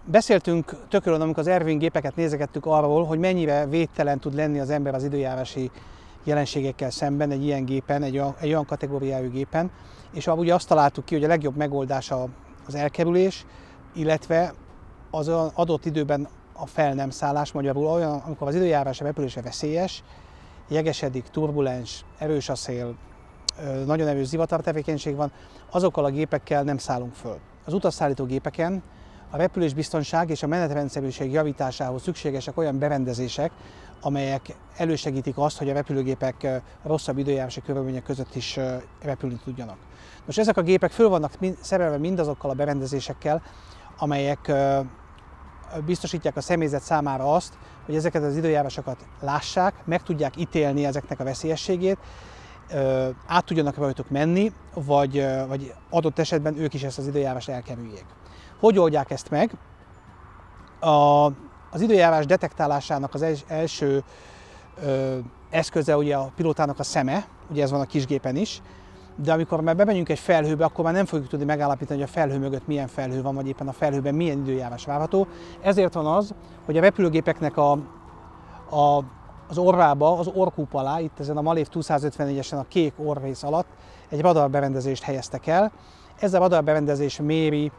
Beszéltünk tökről, amikor az Erwin gépeket nézegettük arról, hogy mennyire védtelen tud lenni az ember az időjárási jelenségekkel szemben egy ilyen gépen, egy olyan kategóriájú gépen, és ugye azt találtuk ki, hogy a legjobb megoldás az elkerülés, illetve az adott időben a fel nem szállás, magyarul olyan, amikor az időjárás a repülésre veszélyes, jegesedik, turbulens, erős a szél, nagyon erős zivatartevékenység van, azokkal a gépekkel nem szállunk föl. Az utasszállító gépeken a repülésbiztonság és a menetrendszerűség javításához szükségesek olyan berendezések, amelyek elősegítik azt, hogy a repülőgépek rosszabb időjárási körülmények között is repülni tudjanak. Most ezek a gépek föl vannak szerelve mindazokkal a berendezésekkel, amelyek biztosítják a személyzet számára azt, hogy ezeket az időjárásokat lássák, meg tudják ítélni ezeknek a veszélyességét, át tudjanak rajtuk menni, vagy adott esetben ők is ezt az időjárást elkerüljék. Hogy oldják ezt meg? Az időjárás detektálásának az első eszköze ugye a pilótának a szeme, ugye ez van a kisgépen is, de amikor már bemegyünk egy felhőbe, akkor már nem fogjuk tudni megállapítani, hogy a felhő mögött milyen felhő van, vagy éppen a felhőben milyen időjárás várható. Ezért van az, hogy a repülőgépeknek az orrába, az orrkúp alá, itt ezen a Malév 254-esen a kék orrrész alatt egy radarberendezést helyeztek el. Ez a radarberendezés méri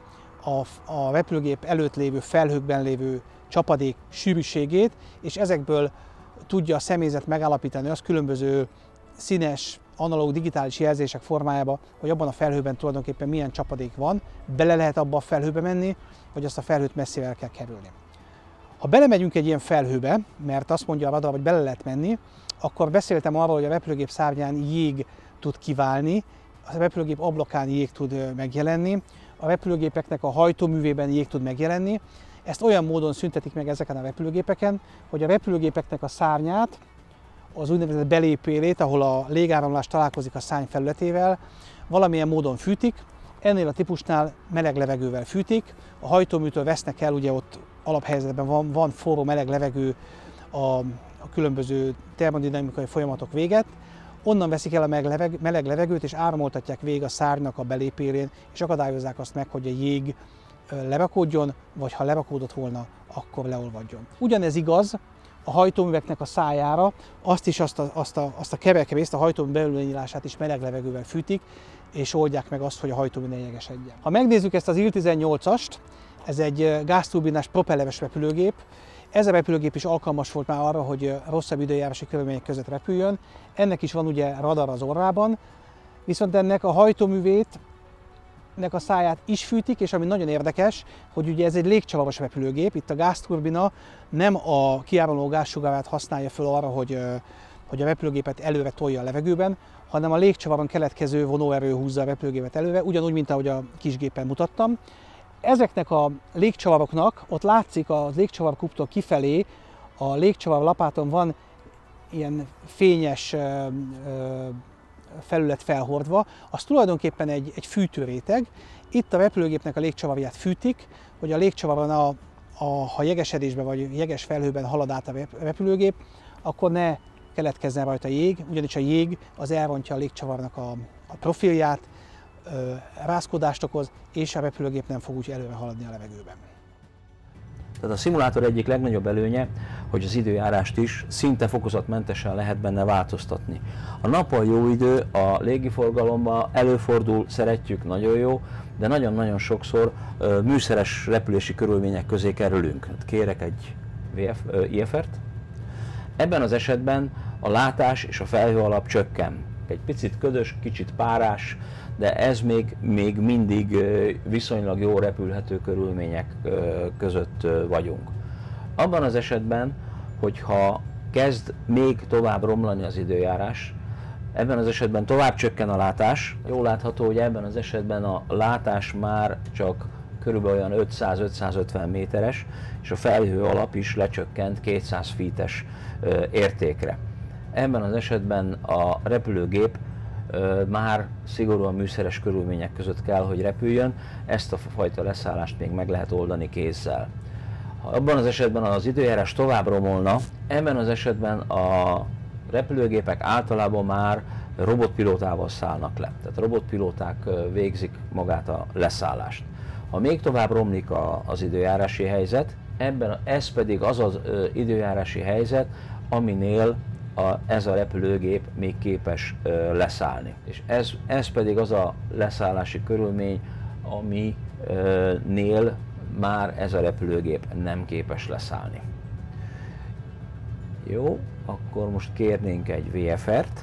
a repülőgép előtt lévő felhőkben lévő csapadék sűrűségét, és ezekből tudja a személyzet megállapítani azt különböző színes, analóg, digitális jelzések formájában, hogy abban a felhőben tulajdonképpen milyen csapadék van, bele lehet abba a felhőbe menni, vagy azt a felhőt messzivel kell kerülni. Ha belemegyünk egy ilyen felhőbe, mert azt mondja a radar, hogy bele lehet menni, akkor beszéltem arról, hogy a repülőgép szárnyán jég tud kiválni, a repülőgép ablakán jég tud megjelenni, a repülőgépeknek a hajtóművében jég tud megjelenni. Ezt olyan módon szüntetik meg ezeken a repülőgépeken, hogy a repülőgépeknek a szárnyát, az úgynevezett belépélét, ahol a légáramlás találkozik a szárny felületével, valamilyen módon fűtik. Ennél a típusnál meleg levegővel fűtik. A hajtóműtől vesznek el, ugye ott alaphelyzetben van forró meleg levegő a különböző termodinamikai folyamatok véget. Onnan veszik el a meleg levegőt, és áramoltatják végig a szárnynak a belépélén, és akadályozzák azt meg, hogy a jég lerakódjon, vagy ha lerakódott volna, akkor leolvadjon. Ugyanez igaz a hajtóműveknek a szájára, azt a kerekrészt, a hajtómű belülnyílását is meleg levegővel fűtik, és oldják meg azt, hogy a hajtómű ne jegesedjen. Ha megnézzük ezt az IL-18-ast, ez egy gázturbinás propelleres repülőgép. Ez a repülőgép is alkalmas volt már arra, hogy rosszabb időjárási körülmények között repüljön. Ennek is van ugye radar az orrában, viszont ennek a hajtóművét, ennek a száját is fűtik, és ami nagyon érdekes, hogy ugye ez egy légcsavaros repülőgép, itt a gázturbina nem a kiáramló gázsugárát használja föl arra, hogy a repülőgépet előre tolja a levegőben, hanem a légcsavaron keletkező vonóerő húzza a repülőgépet előre, ugyanúgy, mint ahogy a kisgépen mutattam. Ezeknek a légcsavaroknak, ott látszik a légcsavarkúptól kifelé, a légcsavar lapáton van ilyen fényes felület felhordva, az tulajdonképpen egy fűtőréteg. Itt a repülőgépnek a légcsavarját fűtik, hogy a légcsavaron, ha jegesedésben vagy jeges felhőben halad át a repülőgép, akkor ne keletkezzen rajta jég, ugyanis a jég az elrontja a légcsavarnak a profilját, rázkódást okoz, és a repülőgép nem fog úgy előre haladni a levegőben. Tehát a szimulátor egyik legnagyobb előnye, hogy az időjárást is szinte fokozatmentesen lehet benne változtatni. A nappal jó idő, a légiforgalomban előfordul, szeretjük, nagyon jó, de nagyon-nagyon sokszor műszeres repülési körülmények közé kerülünk. Kérek egy IFR-t. Ebben az esetben a látás és a felhő alap csökken. Egy picit ködös, kicsit párás, de ez még mindig viszonylag jó repülhető körülmények között vagyunk. Abban az esetben, hogyha kezd még tovább romlani az időjárás, ebben az esetben tovább csökken a látás. Jól látható, hogy ebben az esetben a látás már csak körülbelül olyan 500-550 méteres, és a felhő alap is lecsökkent 200 feet-es értékre. Ebben az esetben a repülőgép már szigorúan műszeres körülmények között kell, hogy repüljön, ezt a fajta leszállást még meg lehet oldani kézzel. Ha abban az esetben az időjárás tovább romolna, ebben az esetben a repülőgépek általában már robotpilótával szállnak le. Tehát robotpilóták végzik magát a leszállást. Ha még tovább romlik az időjárási helyzet, ez pedig az az időjárási helyzet, aminél ez a repülőgép még képes leszállni. És ez pedig az a leszállási körülmény, aminél már ez a repülőgép nem képes leszállni. Jó, akkor most kérnénk egy VFR-t.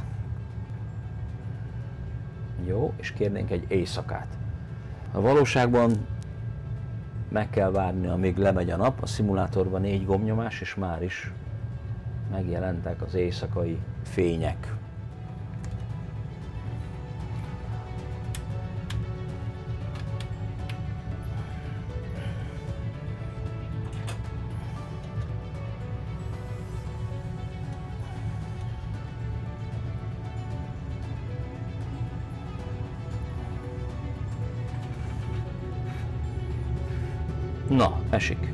Jó, és kérnénk egy éjszakát. A valóságban meg kell várni, amíg lemegy a nap, a szimulátorban 4 gombnyomás, és már is megjelentek az éjszakai fények. Na, esik.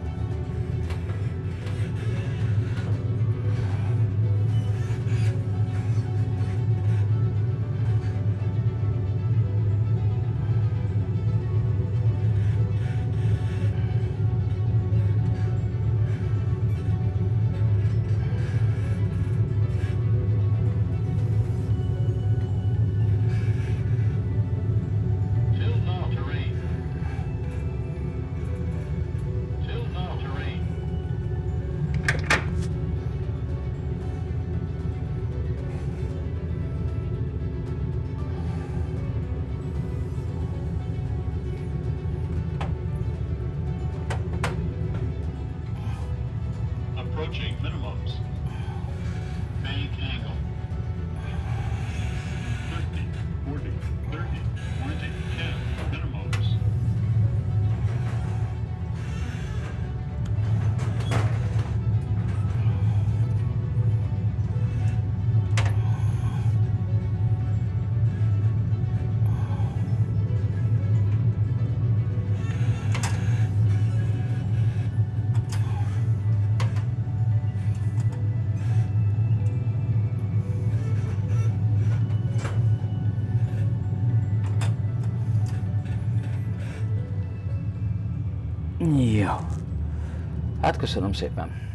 Approaching minimums. Bank angle. 50, 40, 30, 20, 10 minimums. Jó. Hát köszönöm szépen.